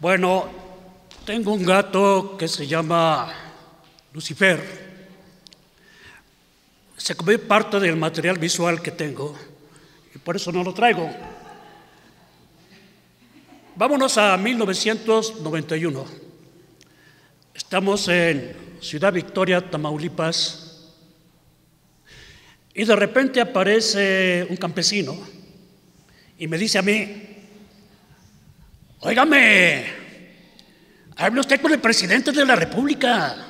Bueno, tengo un gato que se llama Lucifer. Se comió parte del material visual que tengo y por eso no lo traigo. Vámonos a 1991. Estamos en Ciudad Victoria, Tamaulipas, y de repente aparece un campesino y me dice a mí: óigame, hable usted con el presidente de la República.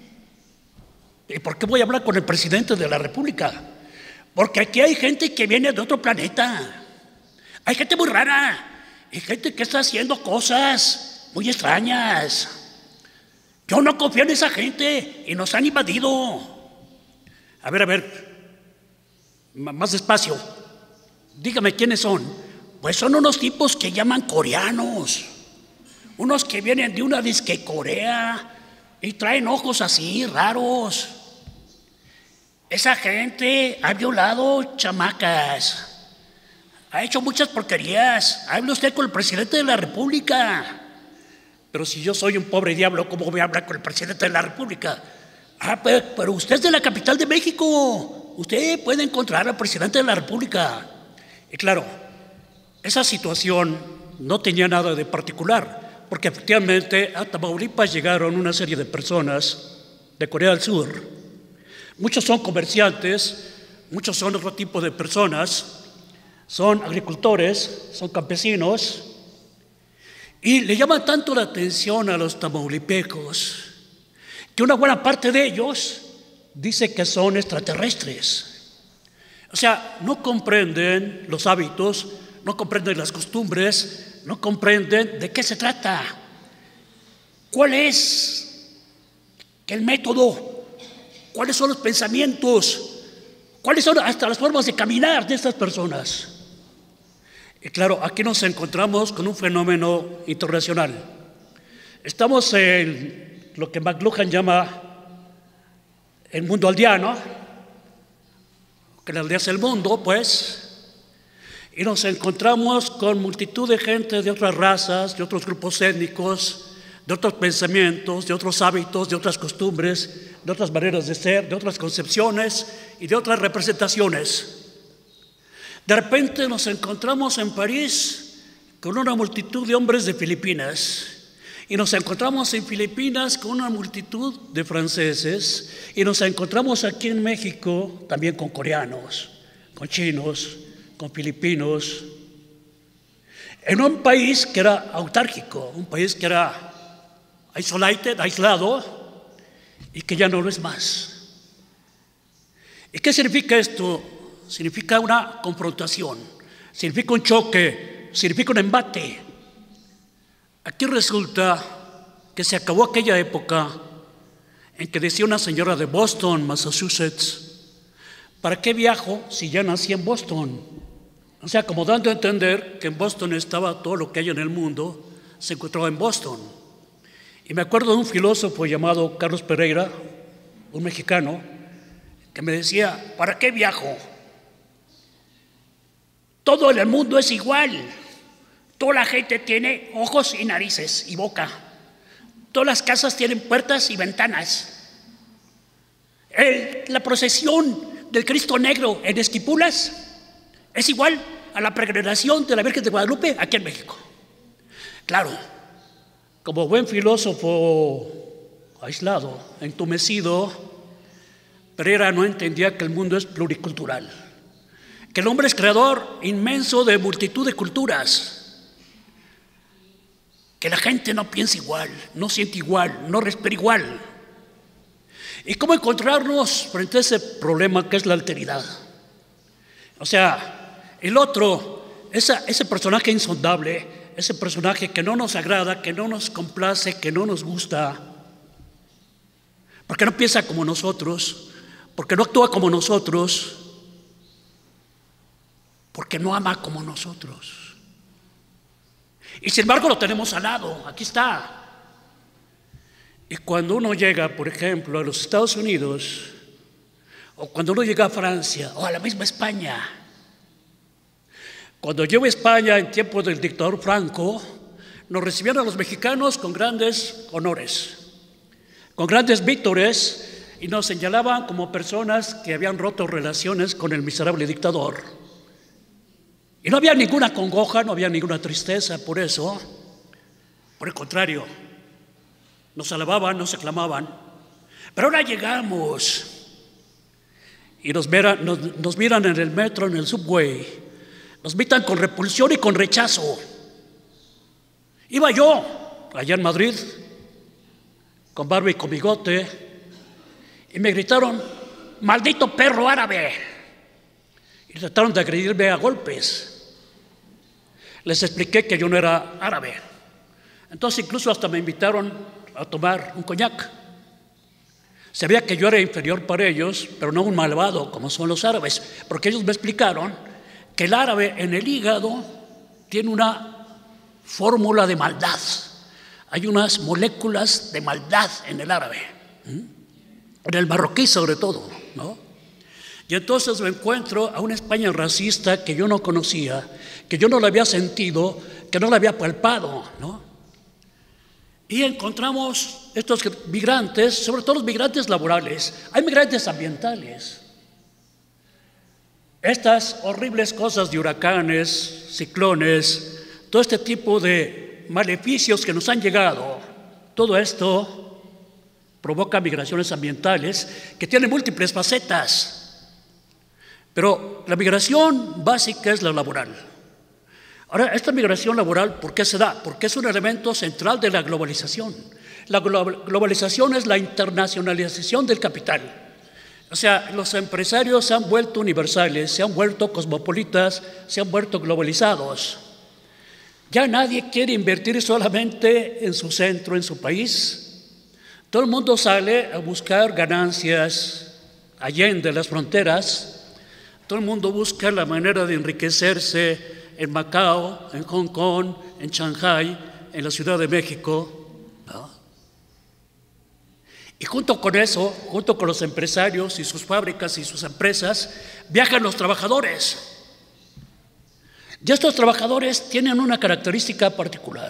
¿Y por qué voy a hablar con el presidente de la República? Porque aquí hay gente que viene de otro planeta. Hay gente muy rara. Hay gente que está haciendo cosas muy extrañas. Yo no confío en esa gente y nos han invadido. A ver, más despacio. Dígame quiénes son. Pues son unos tipos que llaman coreanos. Unos que vienen de una disque Corea y traen ojos así raros. Esa gente ha violado chamacas, ha hecho muchas porquerías. Hable usted con el presidente de la República. Pero si yo soy un pobre diablo, ¿cómo voy a hablar con el presidente de la República? Pero usted es de la capital de México. Usted puede encontrar al presidente de la República. Y claro, esa situación no tenía nada de particular, porque efectivamente a Tamaulipas llegaron una serie de personas de Corea del Sur. Muchos son comerciantes, muchos son otro tipo de personas, son agricultores, son campesinos, y le llaman tanto la atención a los tamaulipecos que una buena parte de ellos dice que son extraterrestres. O sea, no comprenden los hábitos, no comprenden las costumbres, no comprenden de qué se trata, cuál es el método, cuáles son los pensamientos, cuáles son hasta las formas de caminar de estas personas. Y claro, aquí nos encontramos con un fenómeno internacional. Estamos en lo que McLuhan llama el mundo aldeano, que la aldea es el mundo, pues, y nos encontramos con multitud de gente de otras razas, de otros grupos étnicos, de otros pensamientos, de otros hábitos, de otras costumbres, de otras maneras de ser, de otras concepciones y de otras representaciones. De repente nos encontramos en París con una multitud de hombres de Filipinas, y nos encontramos en Filipinas con una multitud de franceses, y nos encontramos aquí en México también con coreanos, con chinos, con filipinos, en un país que era autárquico, un país que era aislado, y que ya no lo es más. ¿Y qué significa esto? Significa una confrontación, significa un choque, significa un embate. Aquí resulta que se acabó aquella época en que decía una señora de Boston, Massachusetts: ¿para qué viajo si ya nací en Boston? O sea, como dando a entender que en Boston estaba todo lo que hay en el mundo, se encontraba en Boston. Y me acuerdo de un filósofo llamado Carlos Pereira, un mexicano, que me decía: ¿para qué viajo? Todo en el mundo es igual. Toda la gente tiene ojos y narices y boca. Todas las casas tienen puertas y ventanas. La procesión del Cristo Negro en Esquipulas es igual a la peregrinación de la Virgen de Guadalupe aquí en México. Claro, como buen filósofo aislado, entumecido, Pereira no entendía que el mundo es pluricultural, que el hombre es creador inmenso de multitud de culturas, que la gente no piensa igual, no siente igual, no respira igual. ¿Y cómo encontrarnos frente a ese problema que es la alteridad? O sea, el otro, ese personaje insondable, ese personaje que no nos agrada, que no nos complace, que no nos gusta, porque no piensa como nosotros, porque no actúa como nosotros, porque no ama como nosotros. Y sin embargo lo tenemos al lado, aquí está. Y cuando uno llega, por ejemplo, a los Estados Unidos, o cuando uno llega a Francia, o a la misma España, cuando yo a España en tiempos del dictador Franco, nos recibían a los mexicanos con grandes honores, con grandes vítores, y nos señalaban como personas que habían roto relaciones con el miserable dictador. Y no había ninguna congoja, no había ninguna tristeza por eso. Por el contrario, nos alababan, nos aclamaban. Pero ahora llegamos y nos miran en el metro, en el subway, nos miran con repulsión y con rechazo. Iba yo, allá en Madrid, con barba y con bigote, y me gritaron: ¡maldito perro árabe! Y trataron de agredirme a golpes. Les expliqué que yo no era árabe. Entonces incluso hasta me invitaron a tomar un coñac. Sabía que yo era inferior para ellos, pero no un malvado como son los árabes, porque ellos me explicaron que el árabe en el hígado tiene una fórmula de maldad. Hay unas moléculas de maldad en el árabe, en el marroquí sobre todo, ¿no? Y entonces me encuentro a una España racista que yo no conocía, que yo no la había sentido, que no la había palpado, ¿no? Y encontramos estos migrantes, sobre todo los migrantes laborales. Hay migrantes ambientales. Estas horribles cosas de huracanes, ciclones, todo este tipo de maleficios que nos han llegado, todo esto provoca migraciones ambientales que tienen múltiples facetas. Pero la migración básica es la laboral. Ahora, esta migración laboral, ¿por qué se da? Porque es un elemento central de la globalización. La globalización es la internacionalización del capital. O sea, los empresarios se han vuelto universales, se han vuelto cosmopolitas, se han vuelto globalizados. Ya nadie quiere invertir solamente en su centro, en su país. Todo el mundo sale a buscar ganancias allende las fronteras. Todo el mundo busca la manera de enriquecerse en Macao, en Hong Kong, en Shanghái, en la Ciudad de México, ¿no? Y junto con eso, junto con los empresarios y sus fábricas y sus empresas, viajan los trabajadores. Y estos trabajadores tienen una característica particular.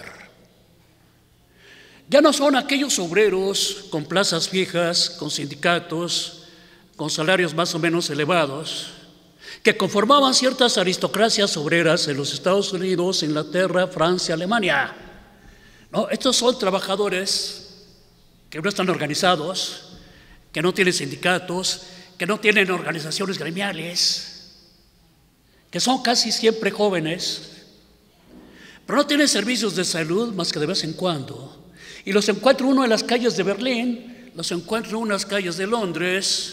Ya no son aquellos obreros con plazas fijas, con sindicatos, con salarios más o menos elevados, que conformaban ciertas aristocracias obreras en los Estados Unidos, Inglaterra, Francia, Alemania. No, estos son trabajadores que no están organizados, que no tienen sindicatos, que no tienen organizaciones gremiales, que son casi siempre jóvenes, pero no tienen servicios de salud más que de vez en cuando. Y los encuentro uno en las calles de Berlín, los encuentro en unas calles de Londres,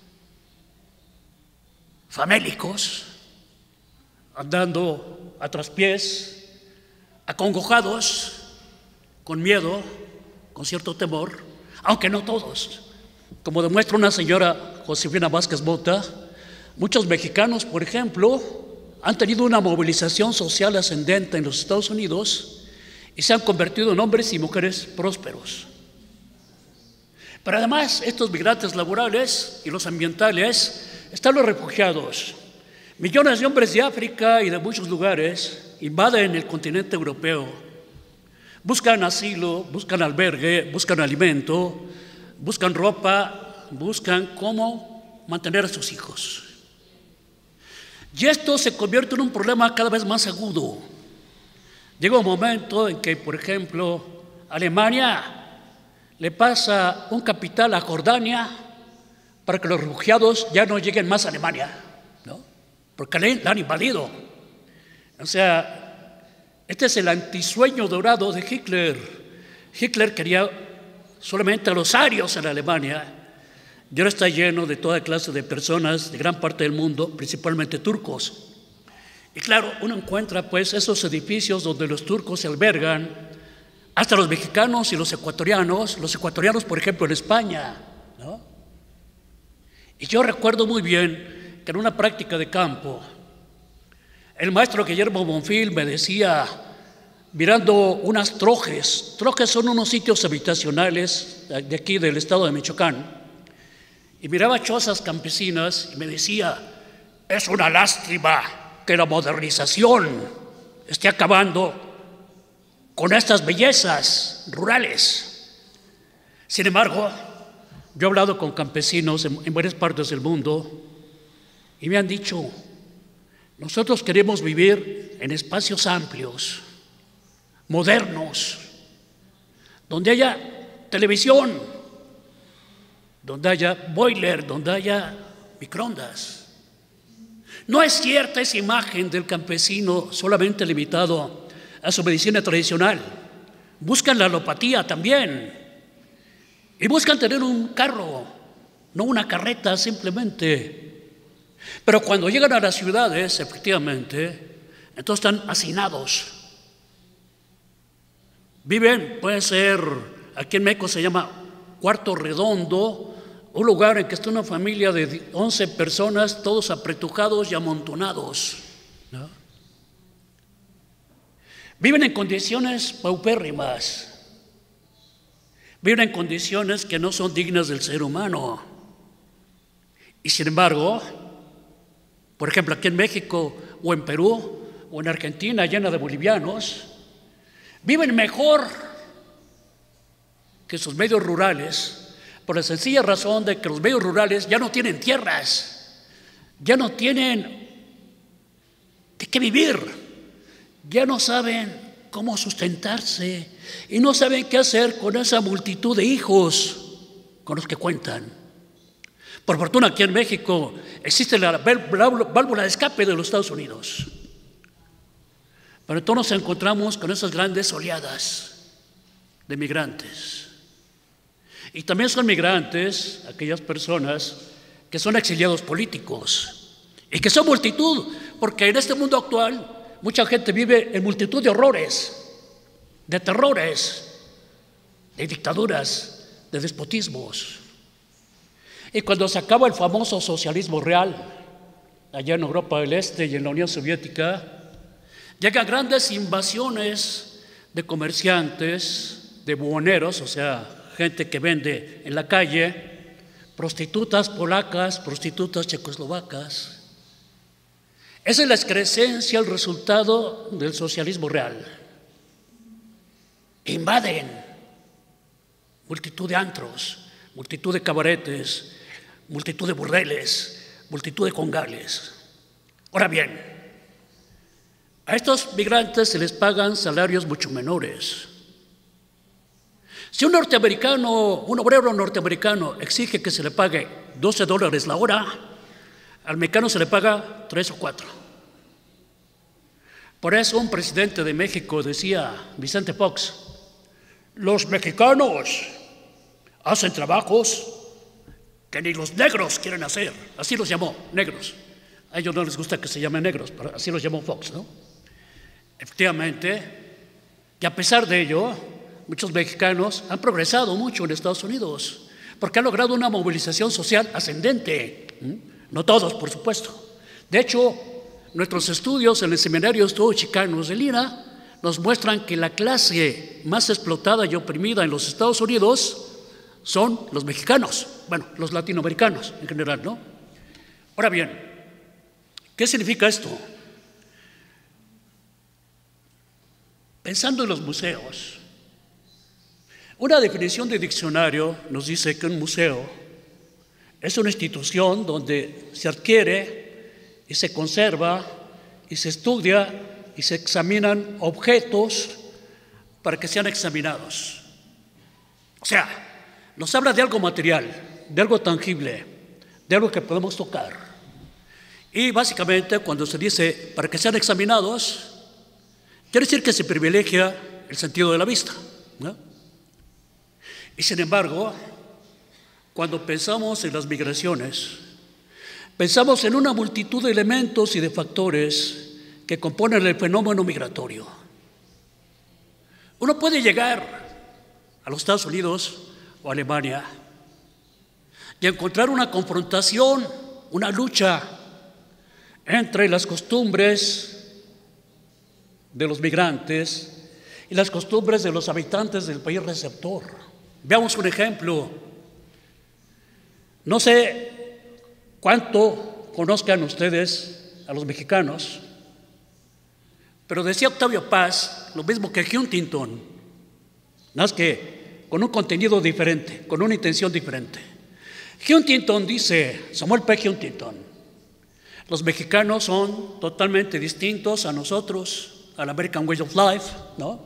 famélicos, andando a traspiés, acongojados, con miedo, con cierto temor, aunque no todos. Como demuestra una señora Josefina Vázquez Mota, muchos mexicanos, por ejemplo, han tenido una movilización social ascendente en los Estados Unidos y se han convertido en hombres y mujeres prósperos. Pero además, estos migrantes laborales y los ambientales, están los refugiados. Millones de hombres de África y de muchos lugares invaden el continente europeo. Buscan asilo, buscan albergue, buscan alimento, buscan ropa, buscan cómo mantener a sus hijos. Y esto se convierte en un problema cada vez más agudo. Llega un momento en que, por ejemplo, Alemania le pasa un capital a Jordania para que los refugiados ya no lleguen más a Alemania, ¿no? Porque la han invadido. O sea, este es el antisueño dorado de Hitler. Hitler quería solamente a los arios en Alemania, y ahora está lleno de toda clase de personas de gran parte del mundo, principalmente turcos. Y claro, uno encuentra pues esos edificios donde los turcos se albergan, hasta los mexicanos y los ecuatorianos, por ejemplo, en España, ¿no? Y yo recuerdo muy bien que en una práctica de campo, el maestro Guillermo Bonfil me decía, mirando unas trojes son unos sitios habitacionales de aquí del estado de Michoacán, y miraba chozas campesinas y me decía: es una lástima que la modernización esté acabando con estas bellezas rurales. Sin embargo, yo he hablado con campesinos en varias partes del mundo y me han dicho, nosotros queremos vivir en espacios amplios, modernos, donde haya televisión, donde haya boiler, donde haya microondas. No es cierta esa imagen del campesino solamente limitado a su medicina tradicional. Buscan la alopatía también y buscan tener un carro, no una carreta simplemente. Pero cuando llegan a las ciudades, efectivamente, entonces están hacinados. Viven, puede ser, aquí en México se llama cuarto redondo, un lugar en que está una familia de 11 personas, todos apretujados y amontonados, ¿no? Viven en condiciones paupérrimas, viven en condiciones que no son dignas del ser humano. Y sin embargo, por ejemplo, aquí en México o en Perú o en Argentina, llena de bolivianos, viven mejor que sus medios rurales, por la sencilla razón de que los medios rurales ya no tienen tierras, ya no tienen de qué vivir, ya no saben cómo sustentarse y no saben qué hacer con esa multitud de hijos con los que cuentan. Por fortuna aquí en México existe la válvula de escape de los Estados Unidos, pero entonces nos encontramos con esas grandes oleadas de migrantes. Y también son migrantes aquellas personas que son exiliados políticos y que son multitud, porque en este mundo actual mucha gente vive en multitud de horrores, de terrores, de dictaduras, de despotismos. Y cuando se acaba el famoso socialismo real, allá en Europa del Este y en la Unión Soviética, llegan grandes invasiones de comerciantes, de buhoneros, o sea, gente que vende en la calle, prostitutas polacas, prostitutas checoslovacas. Esa es la excrescencia, el resultado del socialismo real. Invaden multitud de antros, multitud de cabaretes, multitud de burdeles, multitud de congales. Ahora bien, a estos migrantes se les pagan salarios mucho menores. Si un norteamericano, un obrero norteamericano exige que se le pague $12 la hora, al mexicano se le paga 3 o 4. Por eso un presidente de México decía, Vicente Fox, los mexicanos hacen trabajos que ni los negros quieren hacer. Así los llamó, negros. A ellos no les gusta que se llamen negros, pero así los llamó Fox, ¿no? Efectivamente, y a pesar de ello, muchos mexicanos han progresado mucho en Estados Unidos porque han logrado una movilización social ascendente. No todos, por supuesto. De hecho, nuestros estudios en el seminario Chicanos de Lina nos muestran que la clase más explotada y oprimida en los Estados Unidos son los mexicanos, bueno, los latinoamericanos en general, ¿no? Ahora bien, ¿qué significa esto? Pensando en los museos, una definición de diccionario nos dice que un museo es una institución donde se adquiere y se conserva y se estudia y se examinan objetos para que sean examinados. O sea, nos habla de algo material, de algo tangible, de algo que podemos tocar. Y básicamente cuando se dice para que sean examinados, quiere decir que se privilegia el sentido de la vista, ¿no? Y sin embargo, cuando pensamos en las migraciones, pensamos en una multitud de elementos y de factores que componen el fenómeno migratorio. Uno puede llegar a los Estados Unidos o Alemania y encontrar una confrontación, una lucha entre las costumbres de los migrantes y las costumbres de los habitantes del país receptor. Veamos un ejemplo. No sé cuánto conozcan ustedes a los mexicanos, Pero decía Octavio Paz lo mismo que Huntington, nada más que con un contenido diferente, con una intención diferente. Huntington dice, Samuel P. Huntington, los mexicanos son totalmente distintos a nosotros, al American Way of Life, ¿no?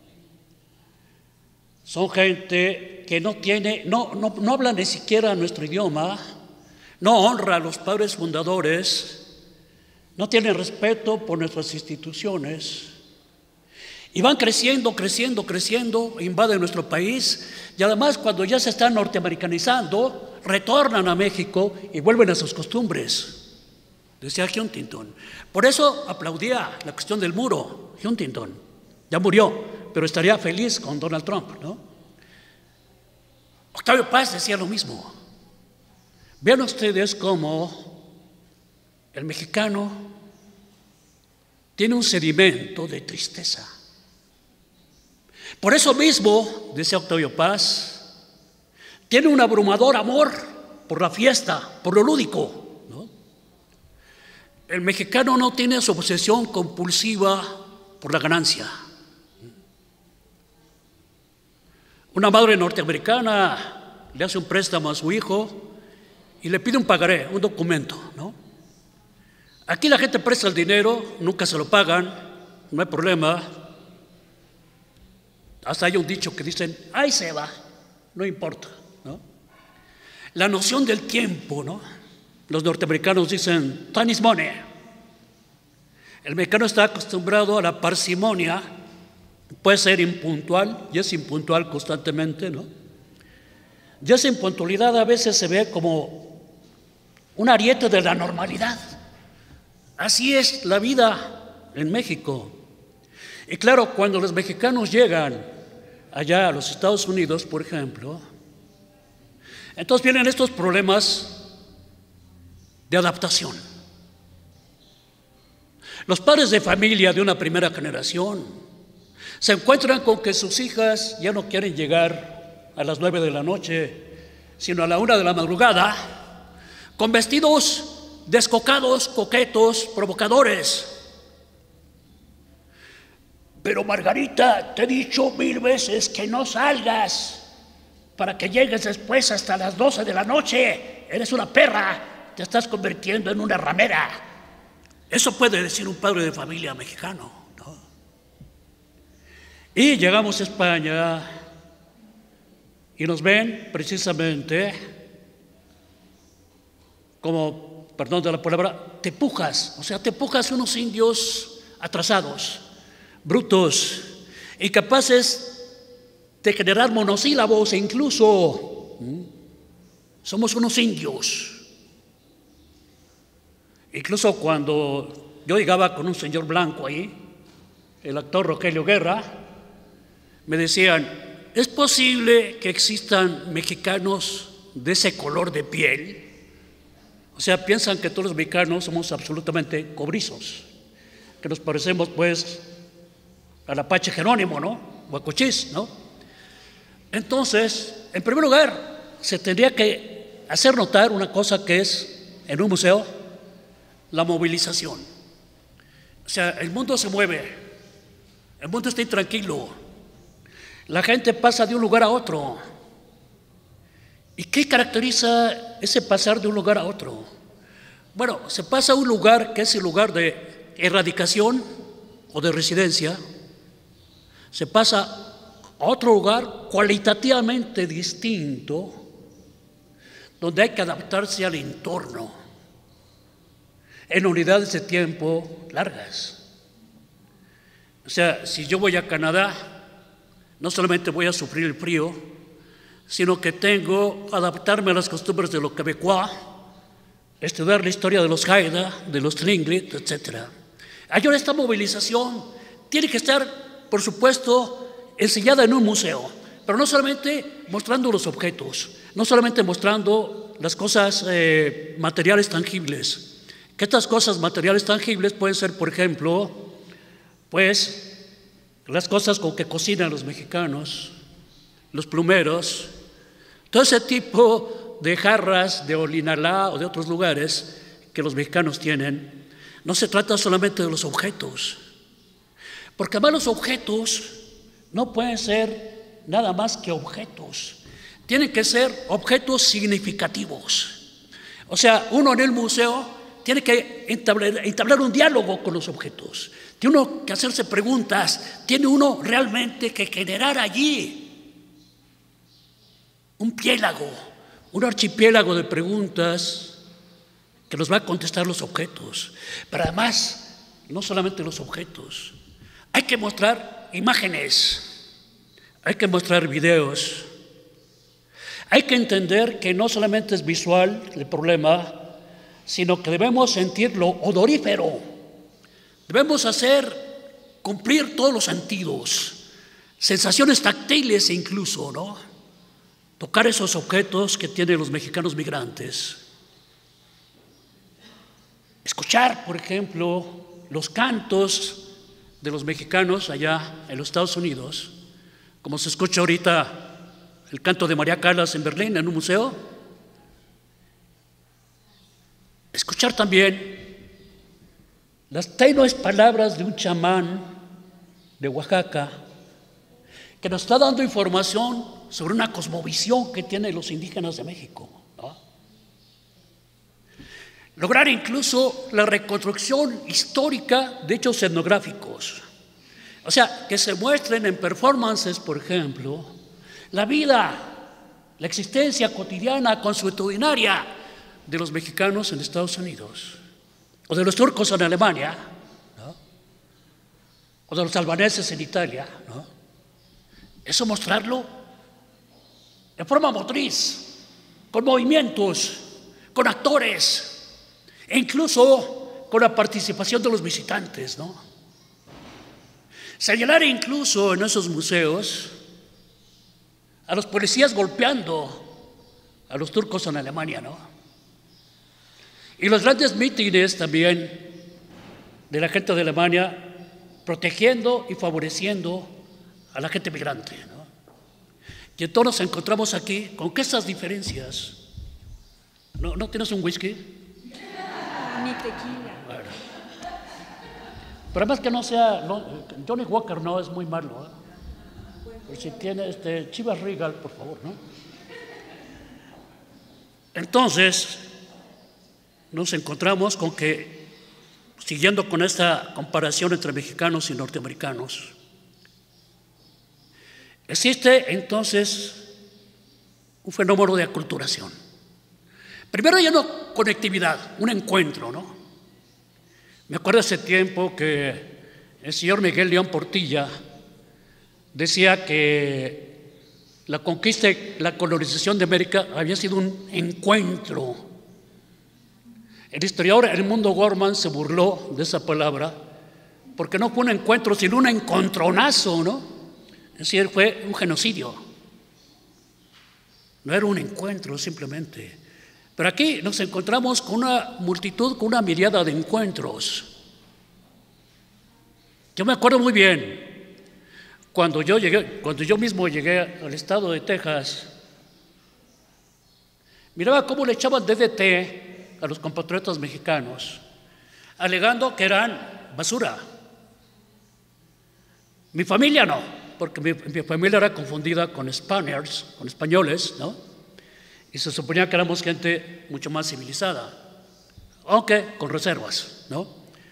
Son gente que no habla ni siquiera nuestro idioma, no honra a los padres fundadores, no tienen respeto por nuestras instituciones y van creciendo, invaden nuestro país y además cuando ya se están norteamericanizando, retornan a México y vuelven a sus costumbres, decía Huntington. Por eso aplaudía la cuestión del muro, Huntington, ya murió, pero estaría feliz con Donald Trump, ¿no? Octavio Paz decía lo mismo. Vean ustedes cómo el mexicano tiene un sedimento de tristeza. Por eso mismo, decía Octavio Paz, tiene un abrumador amor por la fiesta, por lo lúdico, ¿no? El mexicano no tiene su obsesión compulsiva por la ganancia. Una madre norteamericana le hace un préstamo a su hijo y le pide un pagaré, un documento, ¿no? Aquí la gente presta el dinero, nunca se lo pagan, no hay problema. Hasta hay un dicho que dicen, ahí se va, no importa, ¿no? La noción del tiempo, ¿no? Los norteamericanos dicen, time is money. El mexicano está acostumbrado a la parsimonia, puede ser impuntual, y es impuntual constantemente, ¿no? Y esa impuntualidad a veces se ve como un ariete de la normalidad. Así es la vida en México. Y claro, cuando los mexicanos llegan allá a los Estados Unidos, por ejemplo, entonces vienen estos problemas de adaptación. Los padres de familia de una primera generación se encuentran con que sus hijas ya no quieren llegar a las 9 de la noche, sino a la 1 de la madrugada, con vestidos descocados, coquetos, provocadores. Pero Margarita, te he dicho 1000 veces que no salgas para que llegues después hasta las 12 de la noche. Eres una perra, te estás convirtiendo en una ramera. Eso puede decir un padre de familia mexicano, ¿no? Y llegamos a España y nos ven precisamente como, perdón de la palabra, tepujas, o sea, tepujas unos indios atrasados, brutos, incapaces de generar monosílabos e incluso somos unos indios. Incluso cuando yo llegaba con un señor blanco ahí, el actor Rogelio Guerra, me decían, ¿es posible que existan mexicanos de ese color de piel? O sea, piensan que todos los mexicanos somos absolutamente cobrizos, que nos parecemos pues al Apache Jerónimo, ¿no? O a Cochís, ¿no? Entonces, en primer lugar, se tendría que hacer notar una cosa que es, en un museo, la movilización. O sea, el mundo se mueve, el mundo está intranquilo, la gente pasa de un lugar a otro. ¿Y qué caracteriza ese pasar de un lugar a otro? Bueno, se pasa a un lugar que es el lugar de erradicación o de residencia, se pasa a otro lugar cualitativamente distinto, donde hay que adaptarse al entorno, en unidades de tiempo largas. O sea, si yo voy a Canadá, no solamente voy a sufrir el frío, sino que tengo que adaptarme a las costumbres de los quebecois, estudiar la historia de los Haida, de los Tlingit, etc. Ahora esta movilización tiene que estar, por supuesto, enseñada en un museo, pero no solamente mostrando los objetos, no solamente mostrando las cosas materiales tangibles, que estas cosas materiales tangibles pueden ser, por ejemplo, pues las cosas con que cocinan los mexicanos, los plumeros, todo ese tipo de jarras de Olinalá o de otros lugares que los mexicanos tienen. No se trata solamente de los objetos, Porque además los objetos no pueden ser nada más que objetos. Tienen que ser objetos significativos. O sea, uno en el museo tiene que entablar un diálogo con los objetos. Tiene uno que hacerse preguntas. Tiene uno realmente que generar allí un piélago, un archipiélago de preguntas que nos va a contestar los objetos. Pero además, no solamente los objetos. Hay que mostrar imágenes, hay que mostrar videos. Hay que entender que no solamente es visual el problema, sino que debemos sentir lo odorífero. Debemos hacer cumplir todos los sentidos, sensaciones táctiles incluso, ¿no? Tocar esos objetos que tienen los mexicanos migrantes. Escuchar, por ejemplo, los cantos de los mexicanos allá en los Estados Unidos, como se escucha ahorita el canto de María Callas en Berlín, en un museo. Escuchar también las tenues palabras de un chamán de Oaxaca que nos está dando información sobre una cosmovisión que tienen los indígenas de México, ¿no? Lograr incluso la reconstrucción histórica de hechos etnográficos. O sea, que se muestren en performances, por ejemplo, la vida, la existencia cotidiana, consuetudinaria de los mexicanos en Estados Unidos, o de los turcos en Alemania, ¿no? O de los albaneses en Italia, ¿no? Eso mostrarlo de forma motriz, con movimientos, con actores, e incluso con la participación de los visitantes, ¿no? Señalar incluso en esos museos a los policías golpeando a los turcos en Alemania, ¿no? Y los grandes mítines también de la gente de Alemania protegiendo y favoreciendo a la gente migrante, ¿no? Y entonces nos encontramos aquí con que estas diferencias. ¿No tienes un whisky? Ni tequila. Bueno. Pero además que no sea, Johnny Walker no es muy malo, ¿eh? Pero si tiene Chivas Regal, por favor, ¿no? Entonces, nos encontramos con que, siguiendo con esta comparación entre mexicanos y norteamericanos, existe entonces un fenómeno de aculturación. Primero hay una conectividad, un encuentro, ¿no? Me acuerdo hace tiempo que el señor Miguel León Portilla decía que la conquista y la colonización de América había sido un encuentro. El historiador Edmundo Gorman se burló de esa palabra porque no fue un encuentro, sino un encontronazo, ¿no? Es decir, fue un genocidio. No era un encuentro simplemente. Pero aquí nos encontramos con una multitud, con una miriada de encuentros. Yo me acuerdo muy bien, cuando yo mismo llegué al estado de Texas, miraba cómo le echaban DDT a los compatriotas mexicanos, alegando que eran basura. Mi familia no, porque mi familia era confundida con Spaniards, con españoles, ¿no? Y se suponía que éramos gente mucho más civilizada, aunque con reservas, ¿no?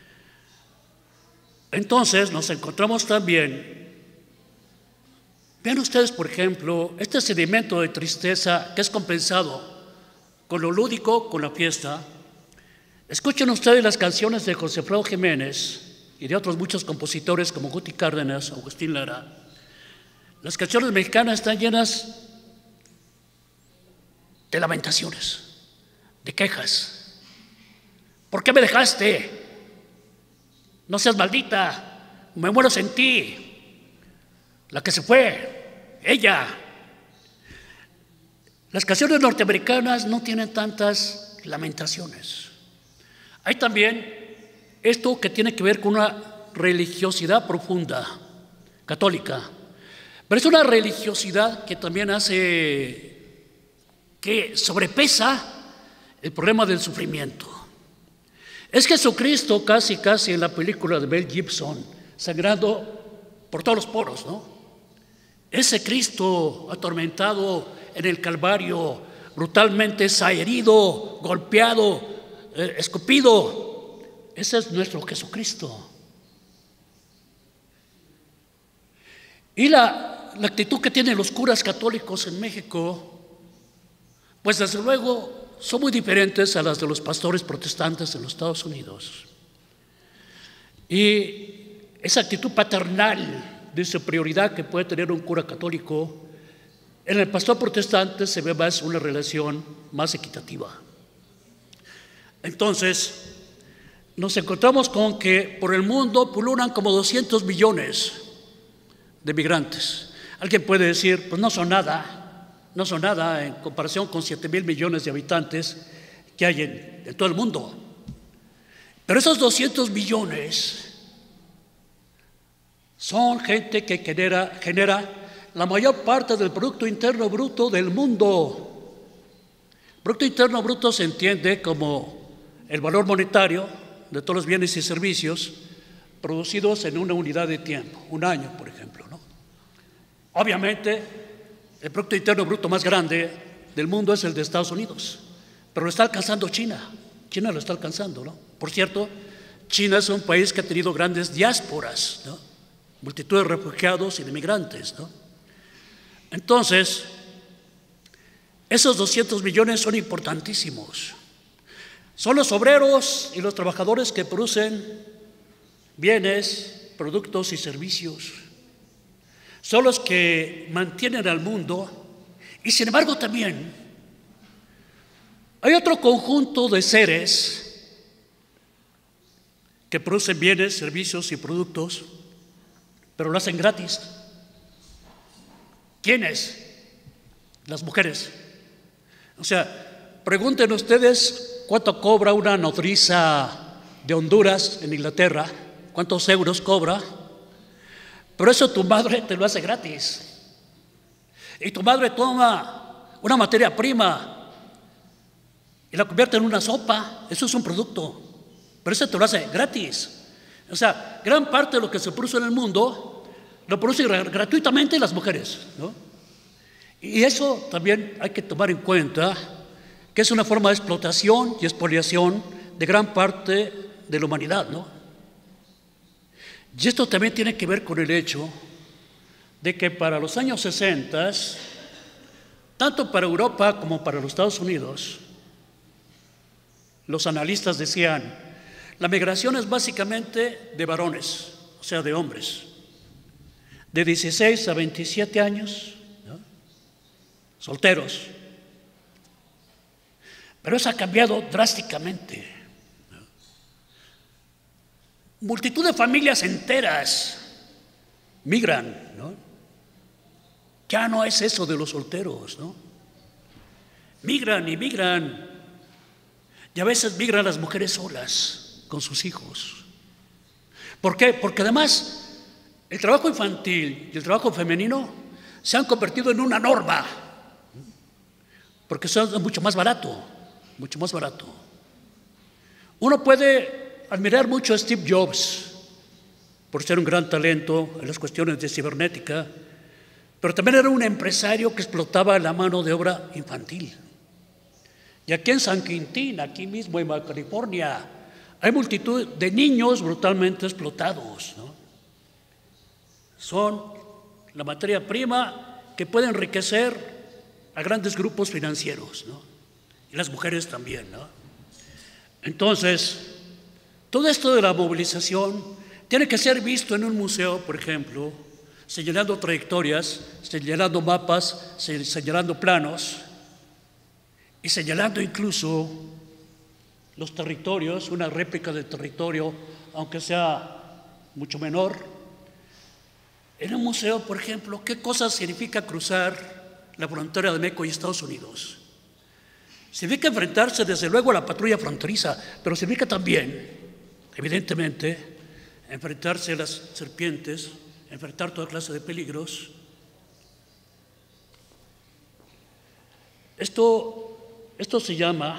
Entonces nos encontramos también, vean ustedes, por ejemplo, este sedimento de tristeza que es compensado con lo lúdico, con la fiesta. Escuchen ustedes las canciones de José Alfredo Jiménez y de otros muchos compositores como Guti Cárdenas, Agustín Lara. Las canciones mexicanas están llenas de lamentaciones, de quejas. ¿Por qué me dejaste? No seas maldita, me muero sin ti. La que se fue, ella. Las canciones norteamericanas no tienen tantas lamentaciones. Hay también esto que tiene que ver con una religiosidad profunda, católica, pero es una religiosidad que también hace que sobrepesa el problema del sufrimiento. Es Jesucristo casi en la película de Mel Gibson, sangrando por todos los poros, ¿no? Ese Cristo atormentado en el Calvario, brutalmente herido, golpeado, escupido, ese es nuestro Jesucristo. Y la actitud que tienen los curas católicos en México, pues desde luego son muy diferentes a las de los pastores protestantes en los Estados Unidos. Y esa actitud paternal de superioridad que puede tener un cura católico, en el pastor protestante se ve más una relación más equitativa. Entonces, nos encontramos con que por el mundo pululan como 200 millones de migrantes. Alguien puede decir, pues no son nada en comparación con 7,000 millones de habitantes que hay en todo el mundo. Pero esos 200 millones son gente que genera la mayor parte del Producto Interno Bruto del mundo. Producto Interno Bruto se entiende como el valor monetario de todos los bienes y servicios producidos en una unidad de tiempo, un año, por ejemplo, ¿no? Obviamente, el Producto Interno Bruto más grande del mundo es el de Estados Unidos, pero lo está alcanzando China. China lo está alcanzando, ¿no? Por cierto, China es un país que ha tenido grandes diásporas, ¿no? Multitud de refugiados y de migrantes, ¿no? Entonces, esos 200 millones son importantísimos. Son los obreros y los trabajadores que producen bienes, productos y servicios. Son los que mantienen al mundo. Y sin embargo también hay otro conjunto de seres que producen bienes, servicios y productos, pero lo hacen gratis. ¿Quiénes? Las mujeres. O sea, pregunten ustedes cuánto cobra una nodriza de Honduras en Inglaterra, cuántos euros cobra, pero eso tu madre te lo hace gratis. Y tu madre toma una materia prima y la convierte en una sopa, eso es un producto, pero eso te lo hace gratis. O sea, gran parte de lo que se produce en el mundo lo producen gratuitamente las mujeres, ¿no? Y eso también hay que tomar en cuenta, que es una forma de explotación y expoliación de gran parte de la humanidad, ¿no? Y esto también tiene que ver con el hecho de que para los años 60, tanto para Europa como para los Estados Unidos, los analistas decían, la migración es básicamente de varones, o sea, de hombres, de 16 a 27 años, ¿no? Solteros. Pero eso ha cambiado drásticamente, ¿no? Multitud de familias enteras migran, ¿no? Ya no es eso de los solteros, ¿no? Migran y migran. Y a veces migran las mujeres solas con sus hijos. ¿Por qué? Porque además el trabajo infantil y el trabajo femenino se han convertido en una norma, porque son mucho más barato, mucho más barato. Uno puede admirar mucho a Steve Jobs por ser un gran talento en las cuestiones de cibernética, pero también era un empresario que explotaba la mano de obra infantil. Y aquí en San Quintín, aquí mismo en Baja California, hay multitud de niños brutalmente explotados, ¿no? Son la materia prima que puede enriquecer a grandes grupos financieros, ¿no? Y las mujeres también, ¿no? Entonces, todo esto de la movilización tiene que ser visto en un museo, por ejemplo, señalando trayectorias, señalando mapas, señalando planos y señalando incluso los territorios, una réplica del territorio, aunque sea mucho menor. En un museo, por ejemplo, ¿qué cosa significa cruzar la frontera de México y Estados Unidos? Significa enfrentarse desde luego a la patrulla fronteriza, pero significa también, evidentemente, enfrentarse a las serpientes, enfrentar toda clase de peligros. Esto se llama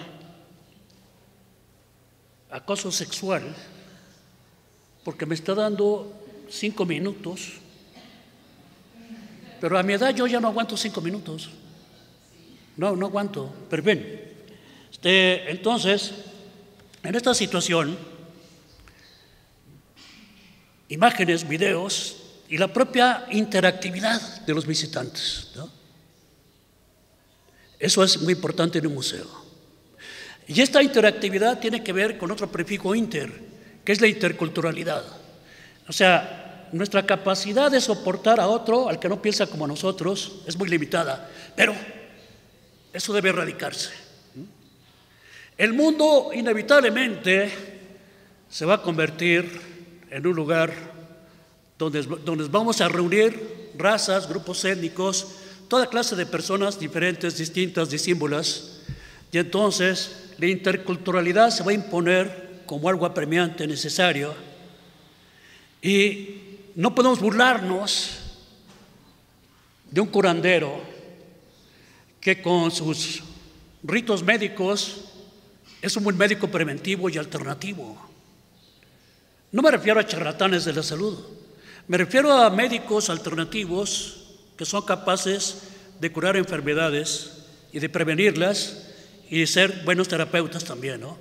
acoso sexual, porque me está dando 5 minutos Pero a mi edad yo ya no aguanto 5 minutos. No aguanto. Pero bien, entonces, en esta situación, imágenes, videos y la propia interactividad de los visitantes, ¿no? Eso es muy importante en un museo. Y esta interactividad tiene que ver con otro prefijo inter, que es la interculturalidad. O sea, nuestra capacidad de soportar a otro, al que no piensa como nosotros, es muy limitada, pero eso debe erradicarse. El mundo inevitablemente se va a convertir en un lugar donde vamos a reunir razas, grupos étnicos, toda clase de personas diferentes, distintas, disímbolas, y entonces la interculturalidad se va a imponer como algo apremiante, necesario, y no podemos burlarnos de un curandero que con sus ritos médicos es un buen médico preventivo y alternativo. No me refiero a charlatanes de la salud, me refiero a médicos alternativos que son capaces de curar enfermedades y de prevenirlas y de ser buenos terapeutas también, ¿no?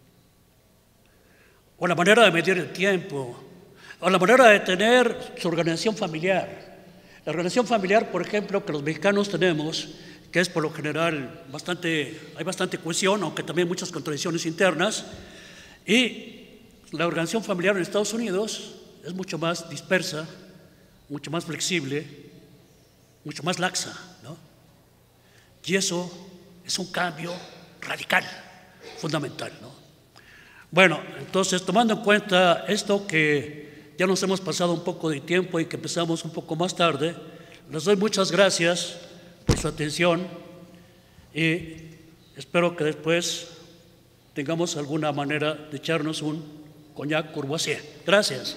O la manera de medir el tiempo, o la manera de tener su organización familiar. La organización familiar, por ejemplo, que los mexicanos tenemos, que es por lo general hay bastante cohesión, aunque también muchas contradicciones internas, y la organización familiar en Estados Unidos es mucho más dispersa, mucho más flexible, mucho más laxa, ¿no? Y eso es un cambio radical, fundamental, ¿no? Bueno, entonces, tomando en cuenta esto, que ya nos hemos pasado un poco de tiempo y que empezamos un poco más tarde, les doy muchas gracias por su atención y espero que después tengamos alguna manera de echarnos un cognac Courvoisier. Gracias.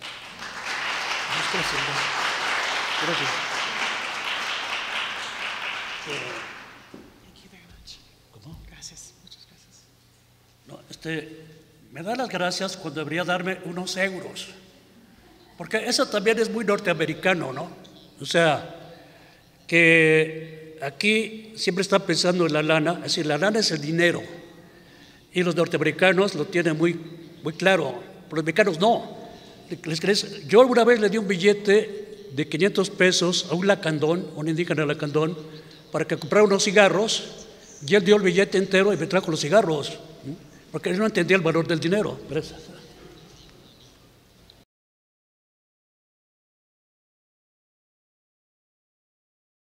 Gracias. ¿Cómo? Gracias, muchas gracias. No, me da las gracias cuando debería darme unos euros, porque eso también es muy norteamericano, ¿no? O sea, que aquí siempre está pensando en la lana, es decir, la lana es el dinero, y los norteamericanos lo tienen muy claro, pero los mexicanos no. Yo alguna vez le di un billete de 500 pesos a un lacandón, un indígena lacandón, para que comprara unos cigarros, y él dio el billete entero y me trajo los cigarros, porque él no entendía el valor del dinero. Gracias.